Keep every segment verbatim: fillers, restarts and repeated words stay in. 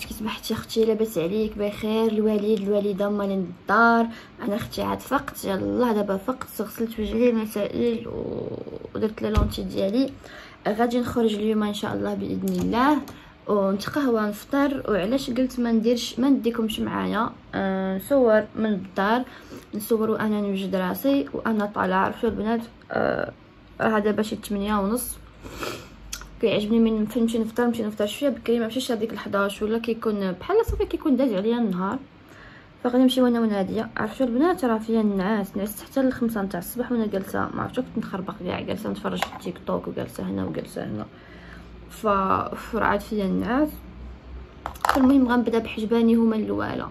كي صبحتي اختي لاباس عليك بخير؟ الوالد الوالده مالين الدار؟ انا اختي عاد فقت، يلاه دابا فقت، غسلت وجهي المسائل ودرت لي لونتي ديالي. غادي نخرج اليوم ان شاء الله باذن الله ونتقهوى نفطر. وعلاش قلت ما نديرش ما نديكمش معايا أه نصور من الدار، نصور وانا نوجد راسي وانا طالعه. عرفتوا البنات أه راه دابا شي ثمانية ونص. كيعجبني من فين نمشي نفطر نمشي نفطر شويه بكري، ما نمشيش هذيك الحداش ولا كيكون بحال صافي كيكون داز عليا النهار. فغادي نمشي وانا وناديه. عرفتوا البنات راه فيا النعاس، نعست حتى لخمسة نتاع الصباح وانا جالسه ما عرفتش كنت نخربق كاع، جالسه نتفرج في التيك توك وجالسه هنا وجالسه هنا. ف فرعاد فيا النعاس. فالمهم غنبدا بحجباني هما الاولى،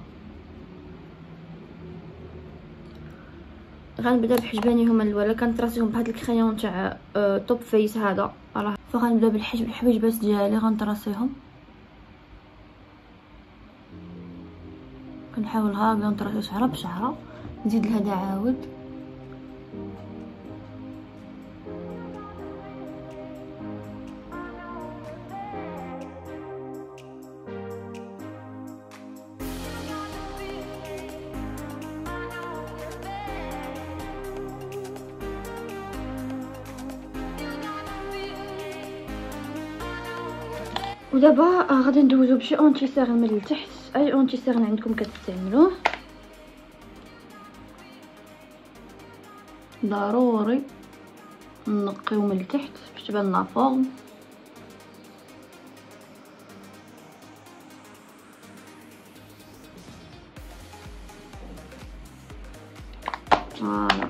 غنبدا بحجباني هما الاولى. كانت راسيهم بهاد الكريون تاع أه توب فيس هذا راه. فغنبدا بالحجب الحوايجبات ديالي غنطراسيهم، كنحاول هكذا نطراسي شعره بشعره، نزيد لهذا عاود. ودابا آه غادي ندوزو بشي اونتي سيغن من التحت. اي اونتي سيغن عندكم كتستعملوه ضروري نقيو من التحت باش تبان لنا فورم. فوالا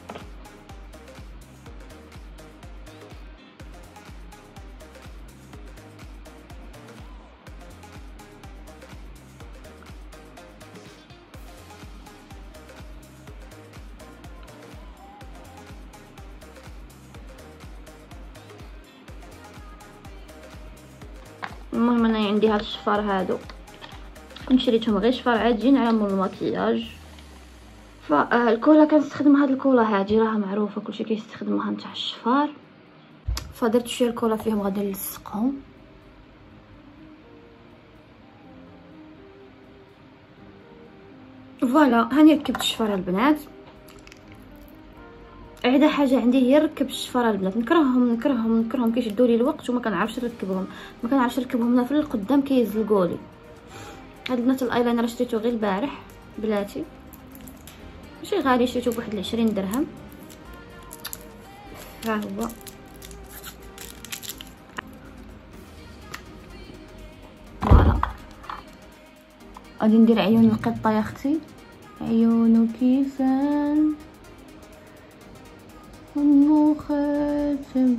المهم انا عندي هاد الشفار هادو كنت شريتهم غير شفار عاديين على مول المكياج. فالكولا كنستخدم هاد الكولا هادي راها معروفه كلشي كيستخدمها نتاع الشفار. فدرت شويه الكولا فيهم غادي نلصقهم. فوالا هاني ركبت الشفار البنات. عدا حاجه عندي هي نركب الشفار البنات، نكرههم نكرههم نكرههم كيشدوا لي الوقت وما كنعرفش نركبهم، ما كنعرفش نركبهم لا في القدام كيزلقوا لي. هاد البنات الايلاينر شريته غير البارح بلاتي، ماشي غالي، شريته بواحد العشرين درهم. ها هو فوالا. غادي ندير عيون القطه يا اختي، عيونك كيسان أم خاتم.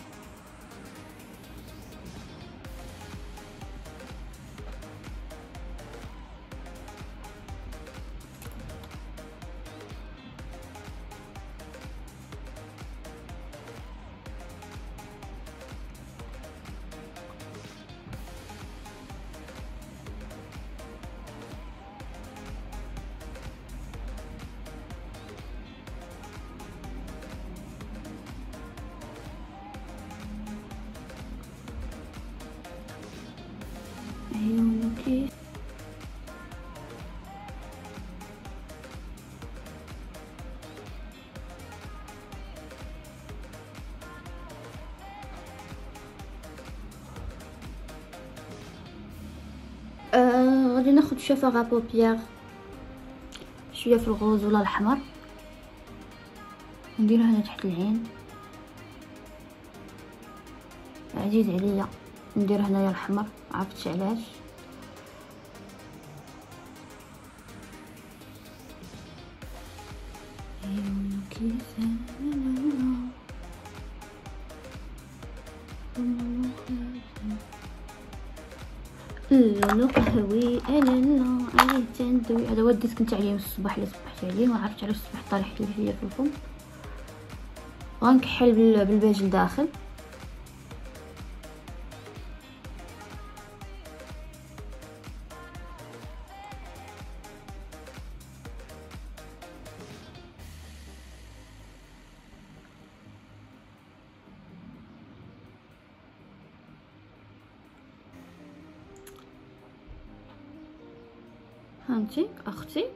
عيونك آه غادي ناخد شويه فاغا بوبيير، شويه في الغوز ولا الاحمر، نديرها هنا تحت العين. عزيز عليا ندير هنايا الاحمر، عرفتش علاش. اللون قهوي الالا عليه تندوي. هذا هو الديسك نتاعي من الصباح اللي صبحت عليه، ما عرفتش علاش الصباح طالع لي فيا في الفم. غنكحل بالبيج لداخل. هانتي اختي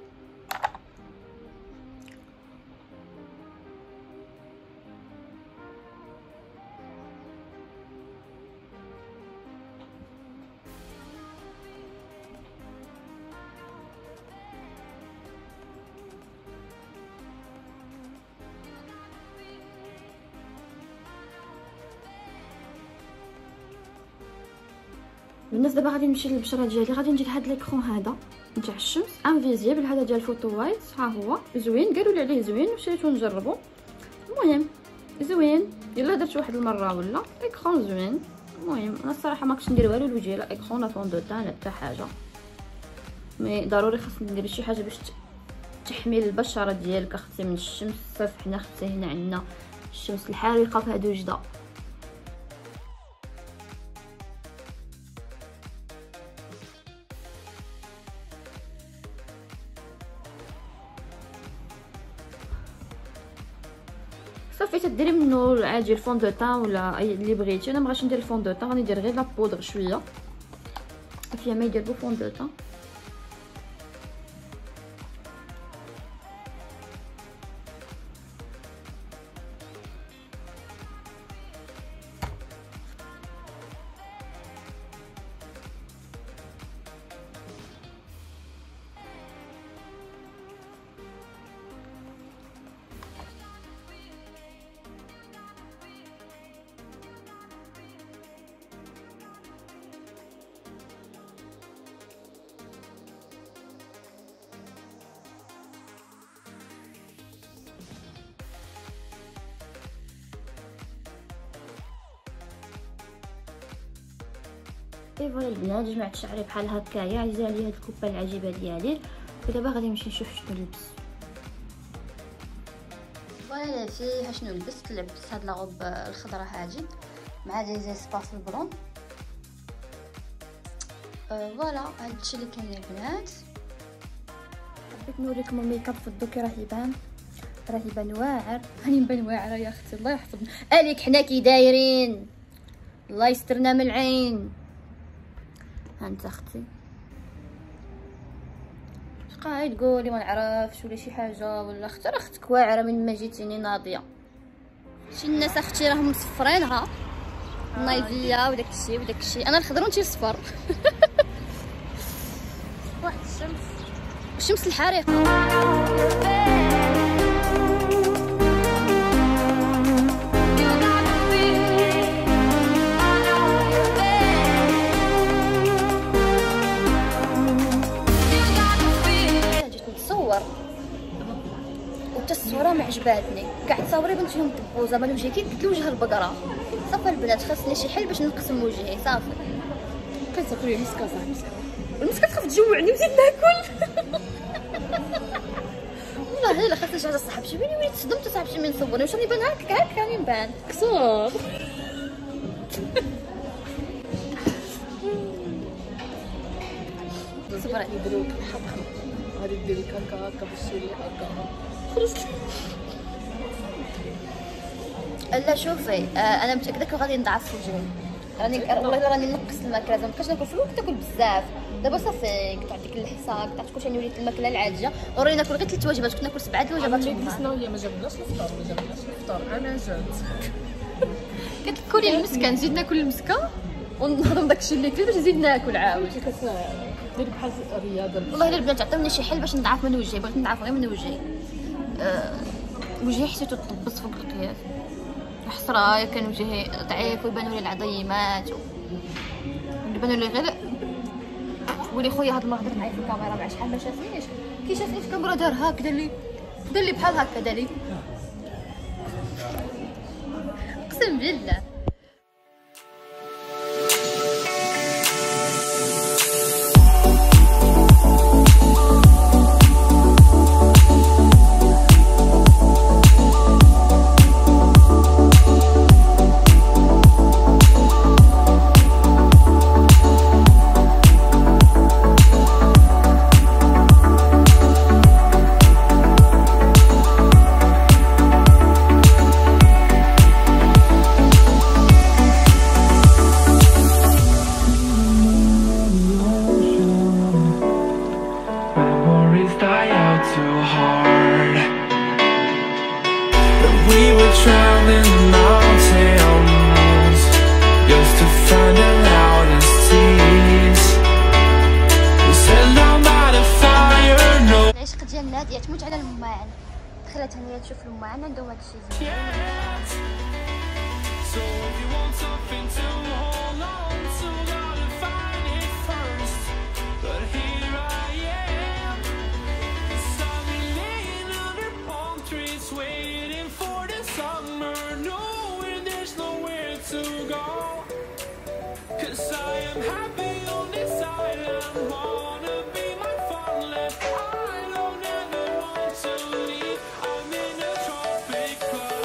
بالناس. دابا غادي نمشي للبشره ديالي، غادي ندير هاد ليكرون هذا نتاع الشمس انفيزيبل، هذا ديال فوتو وايت، ها هو زوين، قالوا لي عليه زوين ومشيتو نجربو. المهم زوين، الا درت واحد المره ولا ايكرون زوين. المهم انا الصراحه ما كنتش ندير والو لوجهي، لا ايكرون لا فون دو تان لا حتى حاجه، مي ضروري خاصني ندير شي حاجه باش تحمي البشره ديالك اختي من الشمس. صافي حنا اختي هنا عندنا الشمس الحارقه في هاد وجده. صافي تديري منه عادي الفون دو تان ولا اي اللي بغيتي. انا مابغيتش ندير الفون دو تان، غادي ندير غير لا بودر شويه فيها ما يدير بو فون دو تان. اي فوالا البنات، جمعت شعري بحال هكايا، عزيزه عليا هاد الكوبه العجيبه ديالي. ودابا غادي نمشي نشوف شنو نلبس. فوالا في شنو لبست، لبست هاد لاغوب الخضراء هادي مع دي زي سباس البلون. أه فوالا هادشي اللي كاين البنات. حبيت نوريكم الميكاب في الدوكي، راه يبان راه يبان واعر. راني نبان واعره يا اختي، الله يحفظنا. اليك حنا كي دايرين، الله يسترنا من العين. هانت اختي شقاعد تقولي ما نعرفش ولا شي حاجه ولا اختي، راه اختك واعره من ما جيتيني ناضيه. شي الناس اختي راهم مصفرينها نايفيا وداك الشيء وداك الشيء، انا الخضر وانتي الصفر. واحد الشمس الشمس الحارقه. الصوره ما عجباتني كاع، تصاوري بنت فيهم طبوزه مال وجهي كي قلت وجه البقره. صافي البنات خاصني شي حل باش نقسم وجهي. صافي كتاكلي المسكه صاحبي، المسكه تخاف تجوعني وزيد ناكل. والله الا خاصني شي حاجه صاحبتي بيني وبين تصدمت صاحبتي من صورني واش راني بان هكا هكا راني نبان كسور. صبري يديروا حبحب غادي ديري هكا هكا بالشيء هكا خرج. لا شوفي آه انا متاكده غادي نضعف في وجهي، راني والله الا راني نقص الماكله، ما بقاش ناكل في الوقت تاكل بزاف. دابا صافي قطع ديك الحصه قطع كلشي، راني وليت الماكله العاديه وراني ناكل غير ثلاث وجبات، كنت ناكل سبعه الوجبات في النهار. شنو هي ما جابناش الفطور ما جابناش الفطور انا جات قالت لك كلي المسكه، نزيد ناكل المسكه ونهضم داكشي اللي كليت باش نزيد ناكل عاود. ديري بحال الرياضه. والله الا البنات عطيوني شي حل باش نضعف من وجهي، بغيت نضعف غير من وجهي. أه وجهي حسيتو تطبس فوق القياس، حسره كان وجهي ضعيف ويبانوا لي العظيمات ويبانوا لي غير. ولي خويا هاد المره هضرت معايا في الكاميرا مع شحال ما شافنيش، كي شافني في الكاميرا دار هاك، دار لي دار لي بحال هكا، دار لي اقسم بالله. We were traveling the mountains just to find the loudest tease. We sat down by the fire. No. العشق ديال نادية تموت على الماعن. دخلت هنيا تشوف الماعن عندهم هادشي زوين. So if you want something to hold on to, gotta find it first. But here I am, sunny laying under palm trees, waiting for the summer, knowing there's nowhere to go. 'Cause I am happy on this island, wanna be my farmland. I don't ever want to leave, I'm in a tropic club.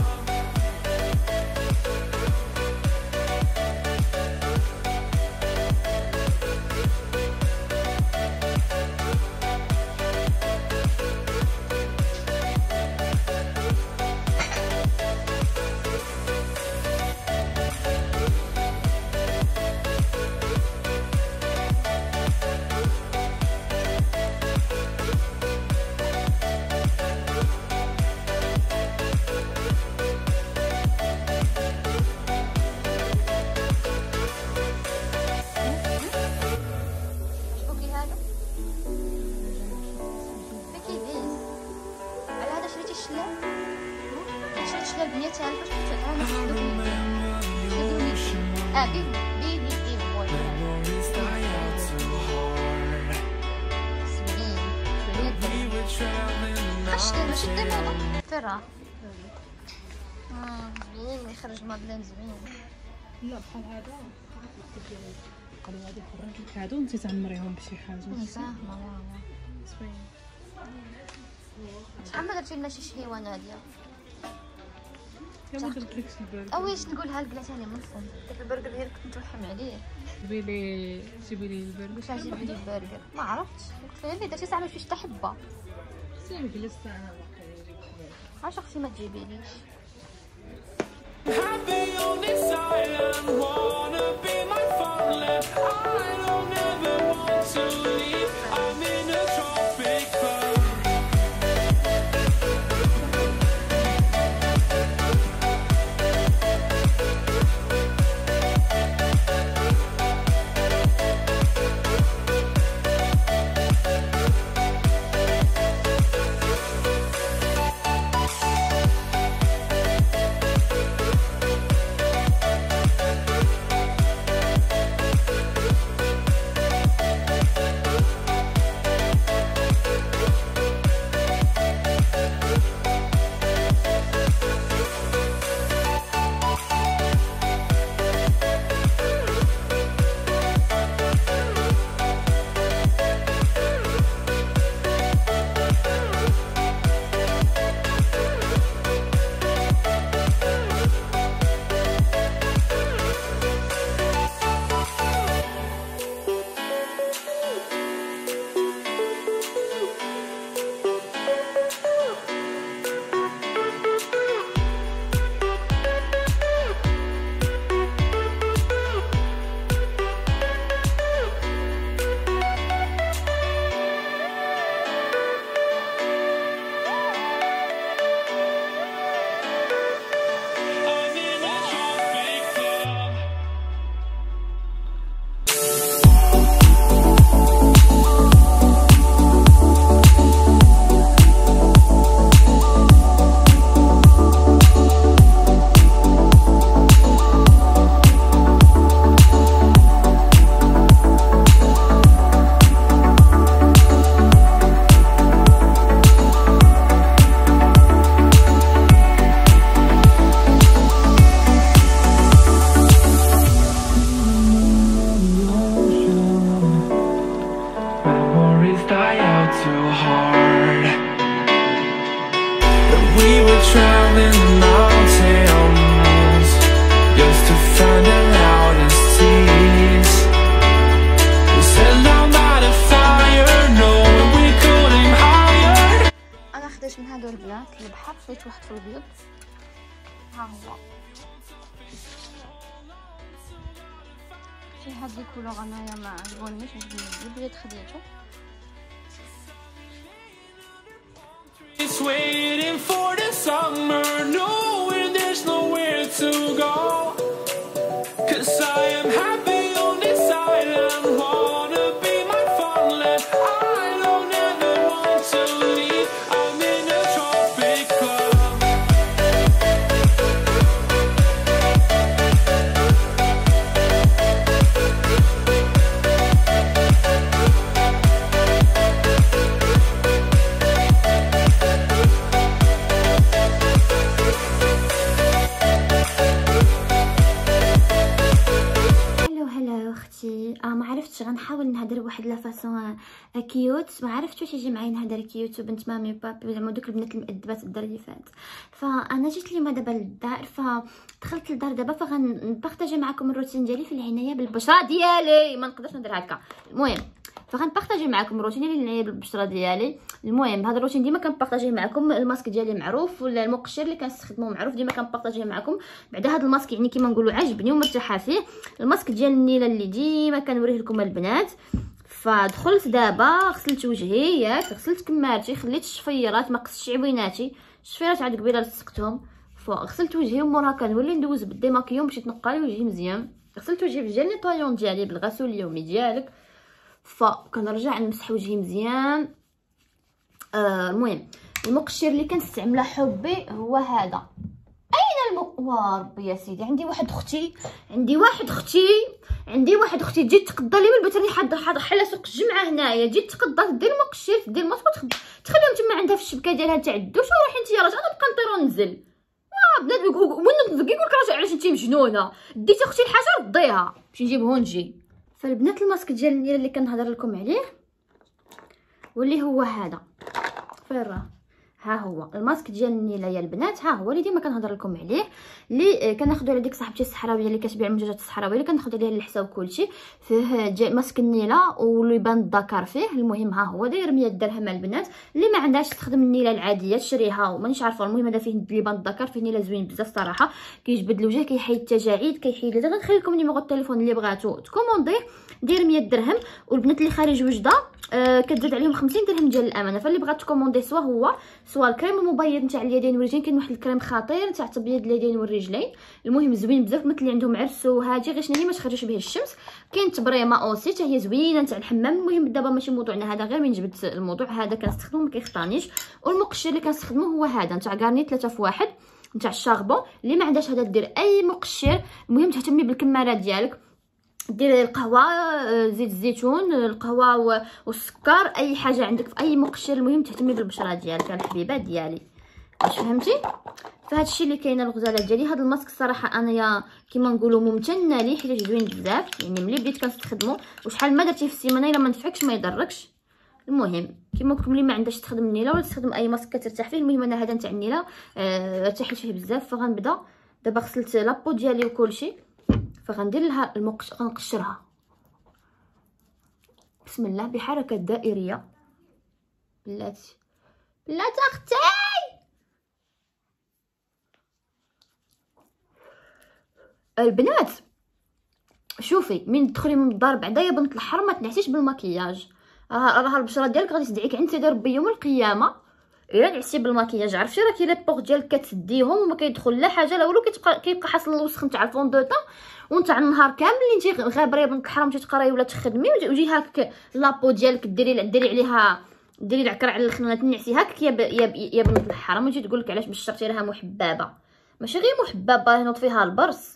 شلال بنية تعرف واش كتعرف انا شلو اه بي بي بي بي بوي شنو ماشي ديما انا فرا اه زوين يخرج مادلين زوين. لا بحال هذا قالوا غادي يخرج لك هادو انت تعمريهم بشي حاجه فاهمه والله زوين. شحال ما درتي لنا شي شهيوه ناديه يا ما درت لك شي برجر او واش نقولها لك بلاتي من الفم داك البرجر ديالك كنت نتوحم عليه. جيبي لي جيبي لي البرجر. واش عجبك لي البرجر ما عرفتش قلت لها درتي ساعه ما فيش حتى حبه سير جلس انا باقي نجيب البرجر. علاش اختي ما تجيبيليش Happy on this island, wanna be my farmland. I don't ever want to leave, I'm in a tropic club. traveling the mountains just to find the loudest tease. We sat down by the fire, knowing we couldn't higher. انا خديت من هادو البنات البحر شريت واحد في البيض، ها هو في هاد الكولور انايا ما عجبونيش، عجبني البيض خديته. It's waiting for the summer, no عرفتش غنحاول نهضر بواحد لا فاصون كيوت، ما عرفتش واش يجي معايا نهضر كيوت وبنت مامي بابي زعما دوك البنات المؤدبات الدريفات. فانا جيت اليوم دابا للدار، فدخلت للدار دابا فغنبارطاجي معكم الروتين ديالي في العنايه بالبشره ديالي، ما نقدرش ندير هكا. المهم فغنبارطاجي معكم الروتين ديالي العنايه بالبشره ديالي. المهم هذا الروتين ديما كنبارطاجيه معكم، الماسك ديالي معروف ولا المقشر اللي كنستخدمه معروف، ديما كنبارطاجيه معكم. بعدا هذا الماسك يعني كيما نقولوا عاجبني ومرتاحه فيه، الماسك ديال النيله اللي ديما كنوريه لكم البنات. فدخلت دابا غسلت وجهي ياك، غسلت كمارتي، خليت الشفيرات ما قصتش عويناتي، الشفيرات عاد قبيله لصقتهم. فغسلت وجهي ومورا كنولي ندوز بالديماكيون باش يتنقى لي وجهي مزيان. غسلت وجهي بالجيل نيطويون ديالي بالغسول اليومي ديالك، فكنرجع نمسح وجهي مزيان. آه المهم المقشر اللي كنستعمله حبي هو هذا. اين المق وربي يا سيدي، عندي واحد اختي عندي واحد اختي عندي واحد اختي تجي تقضى لي بالبيت، راني حاضر حاضر حلا سوق الجمعه هنايا، تجي تقضى دير المقشر دير الماسك تخليهم تما عندها في الشبكه ديالها تاع الدوش، وروحي انت يا راجل نبقى نطير وننزل. اه بنادم يقول وين يقول لك راجل علاش انت مجنونه، ديتي اختي الحاجه رديها باش نجيبه ونجي. فالبنات الماسك ديال النيله اللي كنهضر لكم عليه واللي هو هذا، فين راه ها هو الماسك ديال النيله يا البنات، ها هو اللي ديما كنهضر لكم عليه، اللي كناخذوا على ديك صاحبتي الصحراويه اللي كتبيع المنتجات الصحراويه اللي كناخذ عليها الحساب كلشي، فيه ماسك النيله واللي يبان الذكر فيه. المهم ها هو داير مية درهم البنات، اللي ما عندهاش تخدم النيله العاديه تشريها ومانيش عارفه. المهم هذا فيه اللي يبان الذكر، فيه نيله زوين بزاف صراحه، كيجبد الوجه، كيحيد التجاعيد، كيحيد لي. غنخلي لكم نيميرو التليفون اللي بغاتو تكومونديه، داير مية درهم. والبنات اللي خارج وجده آه كتزاد عليهم خمسين درهم ديال الامانه. فاللي بغات تكوموندي سوا هو سوا الكريم المبيض نتاع اليدين والرجلين، كاين واحد الكريم خطير نتاع تبييض اليدين والرجلين، المهم زوين بزاف، مثل اللي عندهم عرس وهادي غير شنو هي ما تخرجش به الشمس. كاين تبريمه اوسي حتى هي زوينه نتاع الحمام. المهم دابا ماشي موضوعنا هذا، غير من جبت الموضوع هذا كنستخدمه ما كيخطانيش. والمقشر اللي كنستخدمه هو هذا نتاع غارني ثلاثة في واحد نتاع الشاربون. اللي ما عندهاش هذا دير اي مقشر. المهم تهتمي بالكمارات ديالك، ديري القهوه زيت الزيتون القهوه والسكر اي حاجه عندك في اي مقشر. المهم تهتمي بالبشره ديالك الحبيبات ديالي، واش فهمتي؟ فهاد الشيء اللي كاينه الغزاله ديالي. هاد الماسك الصراحه انايا كيما نقولوا ممتنه ليه، حيت زوين بزاف، يعني ملي بديت كنستخدمو وشحال ما درتيه في السيمانه الا ما نفعكش ما يضركش. المهم كيما قلت لكم اللي ما عندهاش تخدم النيله ولا تستخدم اي ماسك كترتاح فيه. المهم انا هذا نتاع النيله آه ارتحيت فيه بزاف. فغنبدا دابا غسلت لابو ديالي وكلشي، فغندير لها المقشر غنقشرها بسم الله بحركه دائريه. بلاتي بلاتي اختي البنات شوفي من تدخلي من الدار بعدا يا بنت الحر ما تنعسيش بالمكياج. راه راه البشره ديالك غادي تدعيك عند سيدي ربي يوم القيامه الا نعسي بالمكياج. عرفتي راه كاين لي بوغ ديالك كتسديهم وما كيدخل لا حاجه لا والو، كيتبقى كيبقى حاصل الوسخ نتاع الفون دو طون. ونتاع النهار كامل اللي انت غابره يا بنت الحرام تقراي ولا تخدمي وجي هاك لابو ديالك ديري ديري عليها ديري العكر على الخنانه تنعسي هاك يا يا يا بنت الحرام. وتجي تقول لك علاش بشرتي راها محبابه، ماشي غير محبابه ينوض فيها البرص.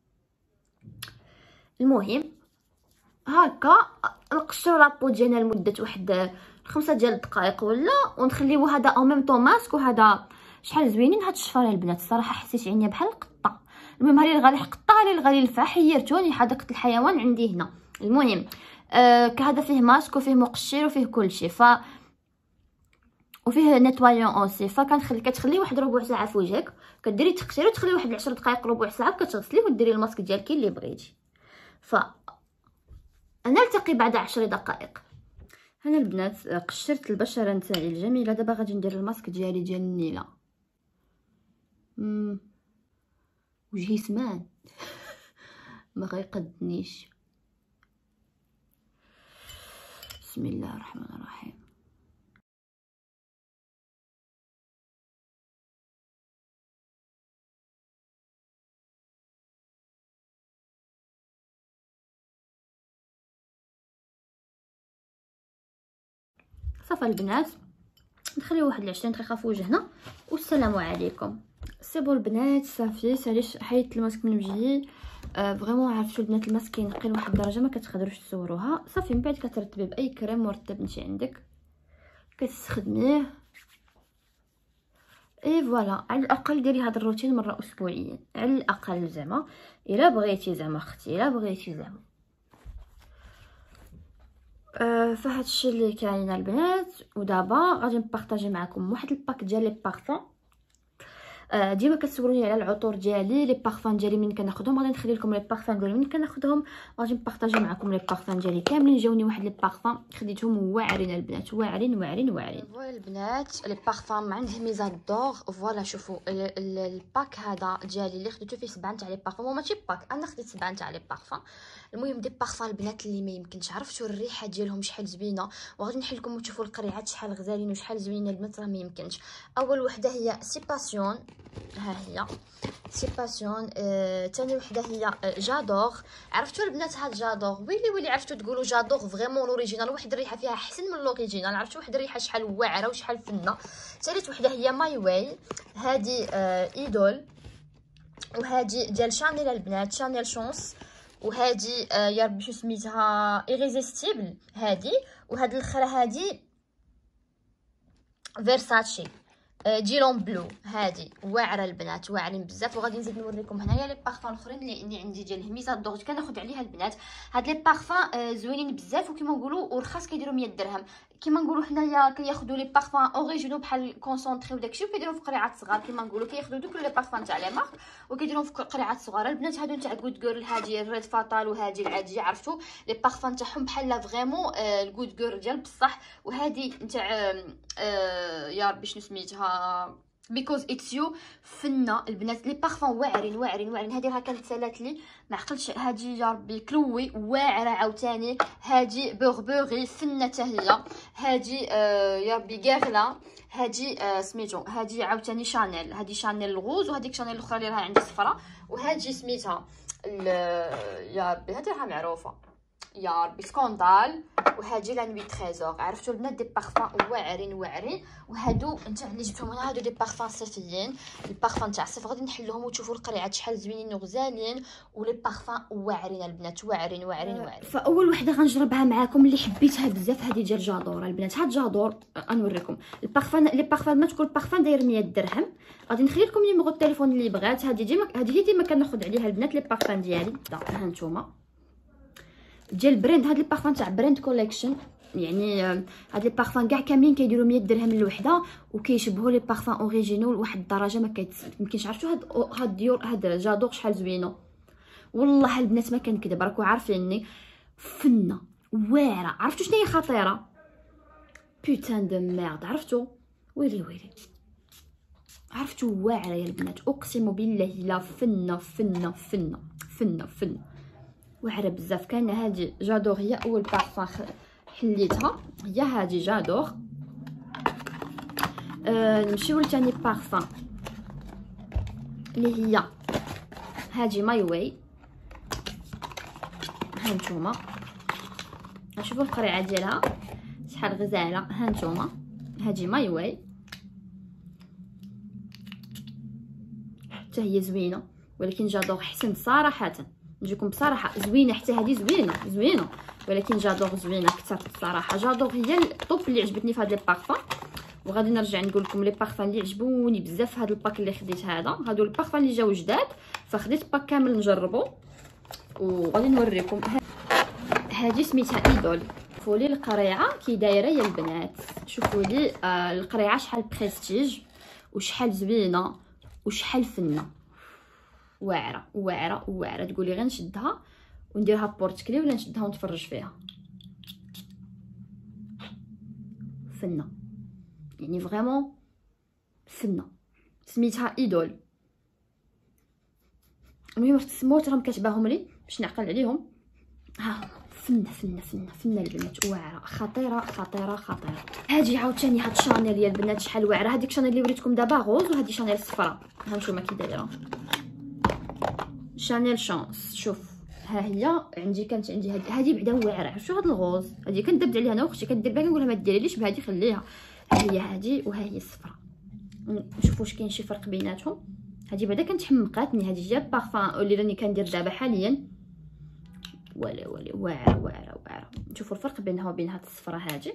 المهم هكا نقشروا لابو ديالنا لمده واحد خمسة ديال الدقائق ولا، ونخليوه هذا او ميم طون ماسك. وهذا شحال زوينين هاد الشفاره البنات الصراحه، حسيت عينيا بحال القطه. المهم هاري الغالي قطه هاري الغالي الفا حيرتوني حديقه الحيوان عندي هنا. المهم آه كهذا فيه ماسك وفيه مقشر وفيه كلشي، ف وفيه نيطوايون اوسي. فكنخلي كتخليه واحد ربع ساعه في وجهك، كديري تقشير وتخليه واحد عشر دقائق ربع ساعه، كتغسليه وديري الماسك ديالك اللي بغيتي. ف نلتقي بعد عشر دقائق. هنا البنات قشرت البشره نتاعي الجميله. دابا غادي ندير الماسك ديالي ديال النيله. امم وجهي سمان ما غيقدنيش. بسم الله الرحمن الرحيم. صافي البنات نخليو واحد عشرين دقيقه في وجهنا والسلام عليكم. سي بون البنات صافي ساليش حيدت الماسك من وجهي. آه فريمون عرفتوا البنات الماسك كينقي لواحد الدرجه ما كتقدروش تصوروها. صافي من بعد كترتبيه باي كريم مرطب انت عندك كتستخدميه. اي فوالا على الاقل ديري هذا الروتين مره اسبوعيا على الاقل، زعما الا بغيتي زعما اختي الا بغيتي زعما. أه فهاد الشيء اللي كاين البنات. ودابا غادي نبارطاجي معكم واحد الباك ديال لي بارفون. آه ديما كتسولوني على العطور ديالي، لي بارفان ديالي من كناخذهم. غادي نخلي لكم لي بارفان ديالي من كناخذهم، غادي نبارطاجي معكم لي بارفان ديالي كاملين. جاوني واحد لي بارفان خديتهم واعرين البنات، واعرين واعرين واعرين. فوالا البنات لي بارفان ما عندهم ميزادور. فوالا شوفوا الباك هذا ديالي اللي خديته فيه سبعه تاع لي بارفان، هو ماشي باك، انا خديت سبعه تاع لي بارفان. المهم دي بارفان البنات اللي ما يمكنش عرفتوا الريحه ديالهم شحال زوينه، وغادي نحل لكم وتشوفوا القريعات شحال غزالين وشحال زوينين البنات، راه ما يمكنش. اول وحده هي سي باسيون، ها هي سي باسيون. آه، تاني وحده هي آه، جادور. عرفتوا البنات هاد جادور؟ ويلي ويلي عرفتوا تقولوا جادور فريمون الاوريجينال، واحد الريحه فيها احسن من الاوريجينال. عرفتوا واحد الريحه شحال واعره وشحال فنه. ثالث وحده هي ماي واي، هادي آه، ايدول. وهادي ديال شانيل البنات، شانيل شونس. وهادي آه، يا ربي شو سميتها، ايريزيستيبل هادي. وهاد الاخرى هادي فيرساتشي جيلون بلو. هادي واعره البنات، واعرين بزاف. وغادي نزيد نوريكم هنايا لي بارفان الاخرين اللي, اللي عندي ديال الهميزه الدوغ كناخذ عليها البنات. هاد لي بارفان آه زوينين بزاف، وكما نقولوا ورخاص كيديروا مية درهم. كما نقولوا حنايا كياخذوا لي بارفان اوريجينو بحال كونسونطري وداكشي، وكيديروا في قريعات صغار. كما نقولوا كياخذوا دوك لي بارفان تاع لي مارك وكيديروهم في قريعات صغار. البنات هادو تاع غود جيرل، هادي الريد فاتال وهادي العاديه. عرفتوا لي بارفان تاعهم بحال فريمون آه الغود جيرل ديال بصح. وهادي نتاع آه آه يا ربي شنو سميتها، بيكوز اتس يو. فنه البنات لي بارفون واعرين واعرين واعرين. هذه راه كانت سالات لي ما عقلتش. هذه يا ربي كلوي واعره عاوتاني. هذه بوربوري فنه حتى هي. هذه آه يا ربي غيرلا. هذه آه سميتو هذه عاوتاني شانيل. هذه شانيل الغوز، وهذيك شانيل الاخرى اللي راها عندي صفراء. وهذه سميتها يا ربي هذه راها معروفه يا ربي سكوندال. وهادي لا نوي تريزور. عرفتوا البنات دي بارفان واعرين واعرين. وهادو نتاع اللي جبتهم انا، هادو دي بارفان صيفيين. البارفان تاع الصيف غادي نحلوهم وتشوفوا القريعات شحال زوينين وغزالين. ولي بارفان واعرين البنات، واعرين واعرين واعرين. فاول وحده غنجربها معاكم اللي حبيتها بزاف هذه ديال جادور البنات. هاد جادور غنوريكم البارفان. لي بارفان ما تكون البارفان داير مية درهم. غادي نخلي لكم نيميرو التليفون اللي بغات. هذه ديما هذه ديما كناخذ عليها البنات لي بارفان ديالي. ها نتوما ديال بريند. هاد لي بارفان تاع بريند كوليكشن، يعني هاد لي بارفان كاع كاملين كيديروا مية درهم الوحده، وكيشبهوا لي بارفان اوريجينال لواحد الدرجه ما كيمكنش. عرفتوا هاد هاد ديور هاد جادور شحال زوينه والله البنات ما كنكذب، راكم عارفيني فنه واعره. عرفتوا شنو هي خطيره؟ بوتان دو ميرد. عرفتوا ويلي ويلي عرفتوا واعره يا البنات، اقسم بالله لا فنه فنه فنه فنه فنه واعره بزاف. كاينه هذه جادور هي اول بارفان حليتها، هي هذه جادور. أه نمشيو لثاني بارفان اللي هي هذه ماي واي. ها نتوما شوفوا القريعه ديالها شحال غزاله. ها نتوما هذه ماي واي حتى هي زوينه، ولكن جادور حسن صراحه. نجيكم بصراحه زوينه، حتى هذه زوينه زوينه، ولكن جادور زوينه اكثر الصراحه. جادور هي الطوب اللي عجبتني في هاد لي بارفان. وغادي نرجع نقول لكم لي بارفان اللي عجبوني بزاف في هذا الباك اللي خديت. هذا هادو البارفان اللي جاو جداد، فخديت باك كامل نجربو وغادي نوريكم. هذه سميتها ايدول. شوفوا لي القريعه كي دايره يا البنات، شوفوا لي آه القريعه شحال بريستيج وشحال زوينه وشحال فنه. واعره واعره واعره. تقولي غير نشدها ونديرها بورتكلي ولا نشدها ونتفرج فيها. فنه يعني فريمون فنه. سميتها ايدول. المهم السموت راهم كتباهم لي باش نعقل عليهم. ها فنه فنه فنه فنه البنات، واعره خطيره خطيره خطيره. هادي عاوتاني هاد شانيل يا البنات شحال واعره. هذيك شانيل اللي وريتكم دابا غوز، وهادي شانيل صفراء. ها نتوما كي دايره شانيل شانس. شوف ها هي عندي كانت عندي هذه هذه بعدا واعره. شوف هاد الغوز هذه كندبد عليها انا واختي، كدير بها كنقولها ما ديريليش بهذه خليها. ها هي هذه وها هي الصفراء. نشوفوا واش كاين شي فرق بيناتهم. هذه بعدا كانت حمقاتني. هذه جا بارفان اللي راني كندير دابا حاليا. ولا ولا واعره واعره واعره. نشوفوا الفرق بينها وبين هاد الصفراء. هذه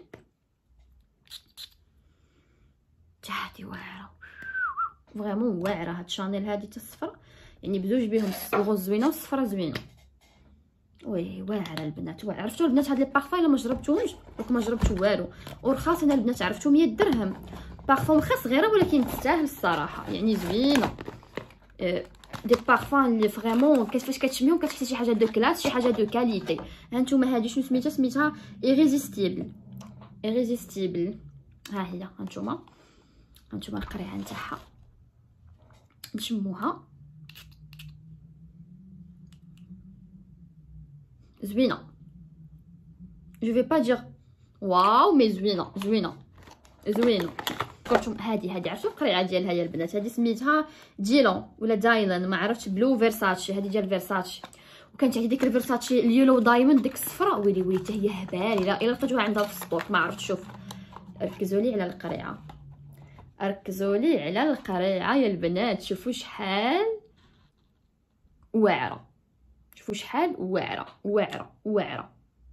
حتى هذه واعره فريمون واعره. هاد شانيل هذه حتى الصفراء يعني بزوج بهم، الغوز زوينه والصفراء زوينه. وي واعره البنات، واعره. عرفتوا البنات هاد لي بارفان الا ما جربتوهمش راكم ما جربتوا والو. ورخاص انا البنات عرفتو مية درهم بارفان، واخا صغيره ولكن تستاهل الصراحه، يعني زوينه. أه دي بارفان اللي فريمون كيفاش كتشميهم كتحسي شي حاجه دو كلاس، شي حاجه دو كاليتي. ها نتوما هادي شنو سميتها؟ سميتها ايريزيستيبل، ايريزيستيبل. ها هي ها نتوما، ها نتوما القريعه نتاعها نشموها زوينه. جو في با دير واو مي زوينه زوينه زوينه. كنتم هادي هادي عرفتوا القريعه ديالها يا البنات؟ هادي سميتها ديلون ولا دايلان ما عرفتش، بلو فيرساتشي. هادي ديال فيرساتشي، وكانت عندي ديك الفيرساتشي اليلو دايموند ديك الصفراء. ويلي ويلي حتى هي هبال. الا الا لقيتوها عندها في السطوك ما عرفت. شوف ركزوا لي على القريعه، ركزوا لي على القريعه يا البنات. شوفوا شحال واعره، شوفوا شحال واعره واعره واعره.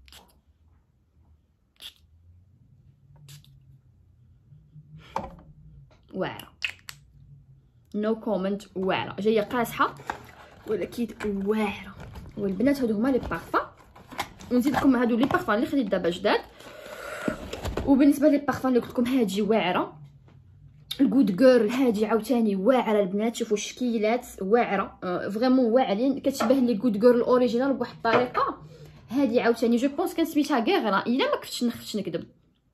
واعره نو كومنت. واعره جايه قاصحه ولكن واعره. والبنات هادو هما لي بارفان، ونزيد لكم هادو لي بارفان اللي خديت دابا جداد. وبالنسبه لي بارفان اللي قلت لكم هادي واعره، الجود جيرل هادي عاوتاني واعره البنات. شوفوا الشكيلات واعره أه فريمون واعرين، كتشبه لي جود جيرل الاوريجينال بواحد الطريقه. هادي عاوتاني جو بونس كان سميتها غيغرا الا ما كنتش نخفتش نكذب.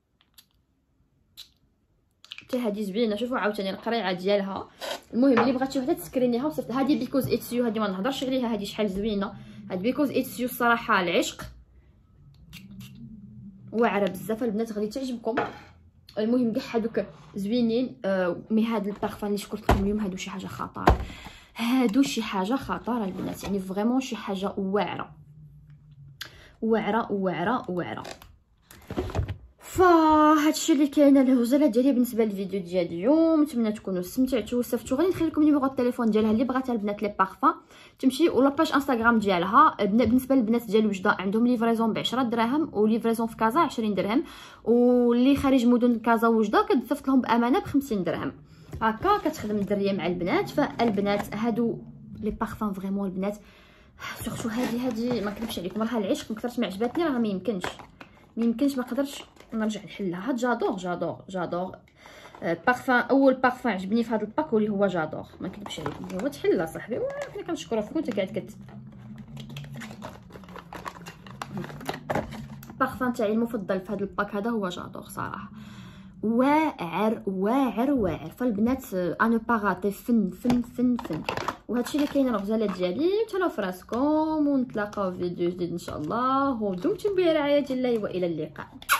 حتى هادي زوينه. شوفوا عاوتاني القريعه ديالها. المهم اللي بغات شي وحده تسكرينيها وصيفط. هادي بيكوز اتس يو، هادي ما نهضرش عليها، هادي شحال زوينه. هاد بيكوز اتس يو الصراحه العشق، واعره بزاف البنات، غادي تعجبكم. المهم كاع هادوك زوينين. آه مي هاد البارفان اللي شكرت لكم اليوم هادو شي حاجه خطيره، هادو شي حاجه خطيره البنات، يعني فريمون شي حاجه واعره واعره واعره واعره. فهادشي اللي كاين الهزله ديالي بالنسبه للفيديو ديال اليوم. نتمنى تكونوا استمتعتوا واستفدتوا. غادي نخلي لكم نيميرو التليفون ديالها اللي بغاتها البنات لي بارفان تمشي، ولا باج انستغرام ديالها. بالنسبه للبنات ديال وجده عندهم ليفريزون ب عشرة دراهم، وليفريزون في كازا عشرين درهم، واللي خارج مدن كازا وجده كتصيفط لهم بامانه ب خمسين درهم. هكا كتخدم الدريه مع البنات. فالبنات هادو لي بارفان فريمون البنات، سورتو هادي هادي ما نكذبش عليكم راها العشق. مكثرت ما عجباتني راه ما يمكنش ما يمكنش ما قدرتش نرجع نحلها. هاد جادور جادور جادور آه بارفان. اول بارفان عجبني في هذا الباك واللي هو جادور، ما نكذبش عليكم هو تحلى صاحبي. وحنا كنشكرو فيك وانت قاعد كت البارفان تاعي المفضل في هذا الباك هذا هو جادور صراحه. واعر واعر واعر. فالبنات انا باغاتي فن فن فن فن. وهادشي اللي كاين الغزالات ديالي. تهلاو في راسكم ونتلاقاو في فيديو جديد ان شاء الله، ودمتم برعايه الله والى اللقاء.